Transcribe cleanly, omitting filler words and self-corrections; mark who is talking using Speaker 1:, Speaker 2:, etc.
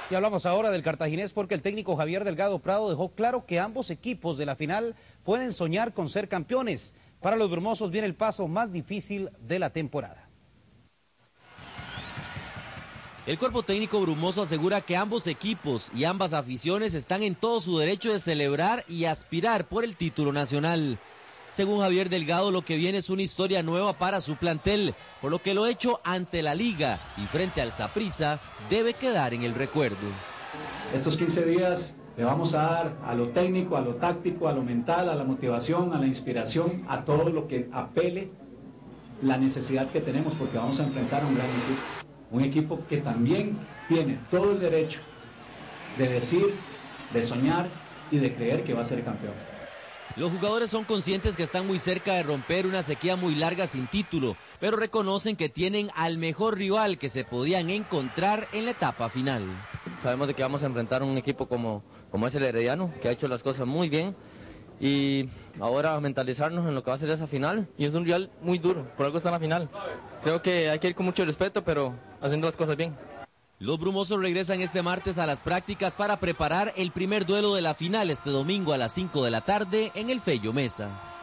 Speaker 1: Y hablamos ahora del cartaginés porque el técnico Javier Delgado Prado dejó claro que ambos equipos de la final pueden soñar con ser campeones. Para los brumosos viene el paso más difícil de la temporada.
Speaker 2: El cuerpo técnico brumoso asegura que ambos equipos y ambas aficiones están en todo su derecho de celebrar y aspirar por el título nacional. Según Javier Delgado, lo que viene es una historia nueva para su plantel, por lo que lo hecho ante la Liga y frente al Saprissa debe quedar en el recuerdo.
Speaker 3: Estos 15 días le vamos a dar a lo técnico, a lo táctico, a lo mental, a la motivación, a la inspiración, a todo lo que apele la necesidad que tenemos, porque vamos a enfrentar a un gran equipo. Un equipo que también tiene todo el derecho de decir, de soñar y de creer que va a ser campeón.
Speaker 2: Los jugadores son conscientes que están muy cerca de romper una sequía muy larga sin título, pero reconocen que tienen al mejor rival que se podían encontrar en la etapa final.
Speaker 4: Sabemos de que vamos a enfrentar a un equipo como es el Herediano, que ha hecho las cosas muy bien, y ahora mentalizarnos en lo que va a ser esa final.
Speaker 5: Y es un rival muy duro, por algo está en la final. Creo que hay que ir con mucho respeto, pero haciendo las cosas bien.
Speaker 2: Los brumosos regresan este martes a las prácticas para preparar el primer duelo de la final este domingo a las 5 de la tarde en el Fello Mesa.